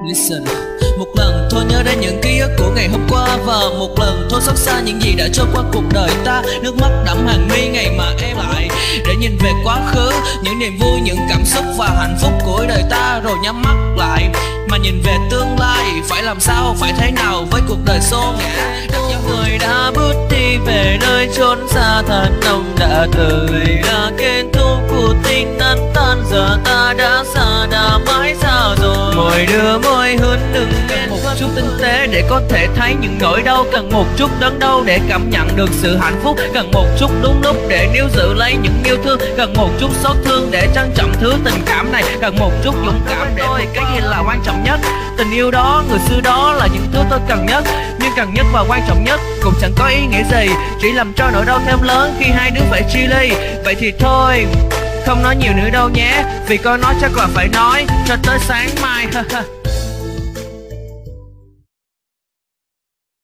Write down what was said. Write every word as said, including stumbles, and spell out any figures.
Listen. Một lần thôi nhớ đến những ký ức của ngày hôm qua, và một lần thôi xót xa những gì đã trôi qua cuộc đời ta. Nước mắt đẫm hàng mi ngày mà em lại để nhìn về quá khứ, những niềm vui, những cảm xúc và hạnh phúc của đời ta, rồi nhắm mắt lại mà nhìn về tương lai. Phải làm sao, phải thế nào với cuộc đời xô ngã. Rất nhiều người đã bước đi về nơi chốn xa thật, ông đã từng là kẻ thù của tìnhนั้นtan, giờ ta đã xa đã mãi xa rồi. Mỗi đứa mỗi hướng đừng cần một chút tinh tế để có thể thấy những nỗi đau, cần một chút đớn đau để cảm nhận được sự hạnh phúc, cần một chút đúng lúc để níu giữ lấy những yêu thương, cần một chút xót thương để trân trọng thứ tình cảm này, cần một chút dũng cảm để tôi cái gì là quan trọng nhất. Tình yêu đó, người xưa đó là những thứ tôi cần nhất, nhưng cần nhất và quan trọng nhất cũng chẳng có ý nghĩa gì, chỉ làm cho nỗi đau thêm lớn khi hai đứa phải chia ly. Vậy thì thôi, không nói nhiều nữa đâu nhé, vì có nói chắc là phải nói cho tới sáng mai.